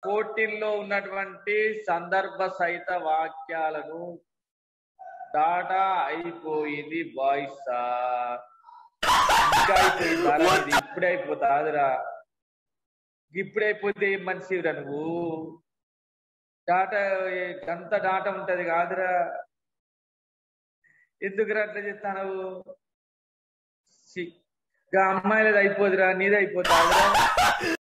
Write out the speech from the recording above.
పోటీల్లో ఉన్నటువంటి సందర్భ సహిత వాక్యాలను డాటా అయిపోయింది బాయ్స్. ఇంకా అయిపోయిందారా? ఇది ఇప్పుడే అయిపోతాదిరా. ఇప్పుడైపోతే ఏం మనిషిరా నువ్వు? డాటా అంత డాటా ఉంటది కాదురా. ఎందుకురా అట్లా చెప్తాను? అమ్మాయిలది అయిపోదురా, నీది అయిపోతాదిరా.